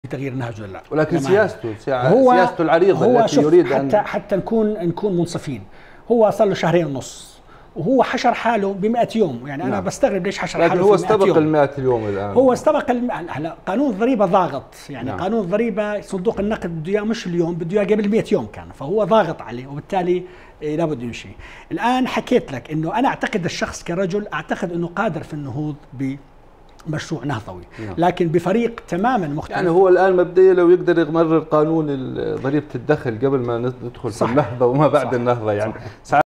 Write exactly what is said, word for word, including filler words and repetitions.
تغيير نهجه لا، ولكن سياسته هو سياسته العريضه هو التي يريد حتى أن حتى نكون نكون منصفين. هو صار له شهرين ونص وهو حشر حاله ب مئة يوم، يعني انا نعم. بستغرب ليش حشر لكن حاله هو في مئة استبق يوم. ال مئة اليوم الان. هو استبق الم... هلا قانون الضريبه ضاغط، يعني نعم. قانون الضريبه صندوق النقد بده اياه مش اليوم، بده اياه قبل مئة يوم كان، فهو ضاغط عليه وبالتالي إيه لابد يمشي. الان حكيت لك انه انا اعتقد الشخص كرجل اعتقد انه قادر في النهوض ب مشروع نهضوي، نعم. لكن بفريق تماما مختلف. يعني هو الان مبدئيا لو يقدر يمرر قانون ضريبه الدخل قبل ما ندخل في النهضه وما بعد صح. النهضه يعني. صح.